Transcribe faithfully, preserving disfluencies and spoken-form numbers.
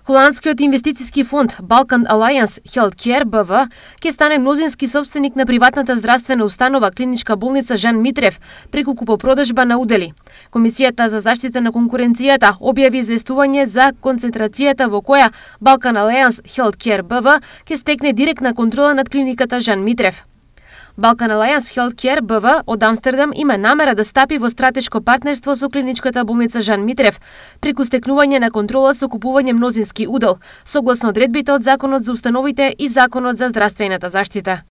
Холандскиот инвестициски фонд Balkan Alliance Healthcare Б В ќе стане мнозински сопственик на приватната здравствена установа Клиничка болница Жан Митрев преку купопродажба на удели. Комисијата за заштита на конкуренцијата објави известување за концентрацијата во која Balkan Alliance Healthcare Б В ќе стекне директна контрола над клиниката Жан Митрев. Balkan Alliance Healthcare Б В од Амстердам има намера да стапи во стратешко партнерство со клиничката болница Жан Митрев преку стекнување на контрола со купување мнозински удел, согласно одредбите од Законот за установите и Законот за здравствената заштита.